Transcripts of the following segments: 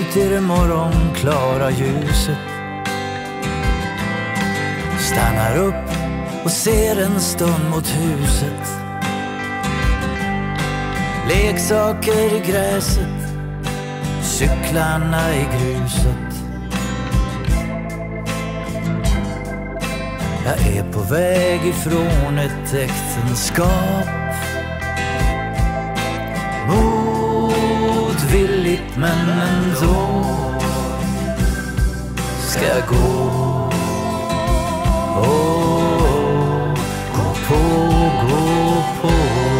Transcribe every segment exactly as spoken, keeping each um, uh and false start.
ut i det morgonklara ljuset. Stannar upp och ser en stund mot huset. Leksaker i gräset, cyklarna i gruset. Jag är på väg ifrån ett äktenskap. Motvilligt men ändå ska jag gå. Oh, gå på, gå på.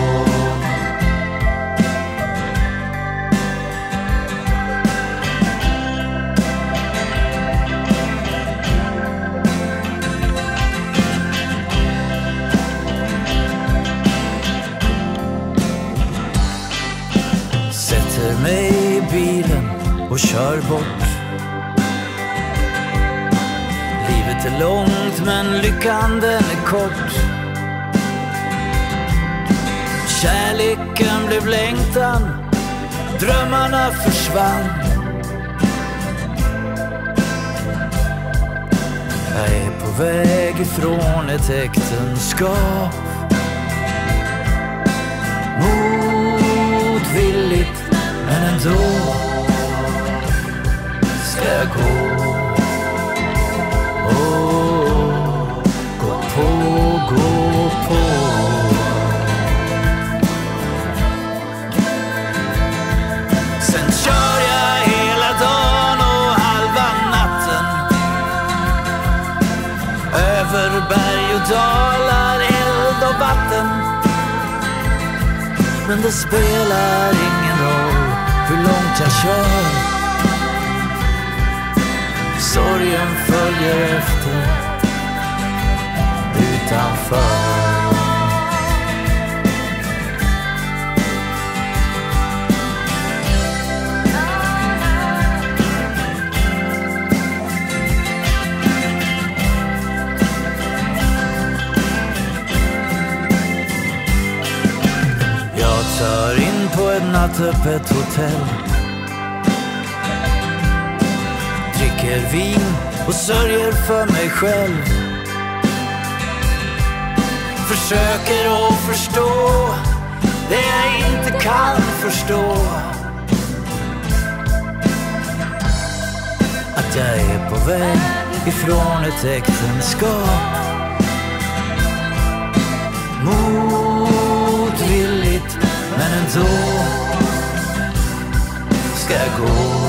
Sätter mig i bilen och kör bort. Livet är långt men lyckan den är kort. Kärleken blev längtan, drömmarna försvann. Jag är på väg ifrån ett äktenskap. Motvilligt men ändå ska jag gå. Oh, gå på, gå på. Sen kör jag hela dagen och halva natten, över berg och dalar, eld och vatten. Men det spelar ingen roll hur långt jag kör. Sorgen följer efter utanför. Jag tar in på ett nattöppet hotell, dricker vin och sörjer för mig själv. Försöker att förstå det jag inte kan förstå. Att jag är på väg ifrån ett äktenskap. Motvilligt men ändå ska jag gå.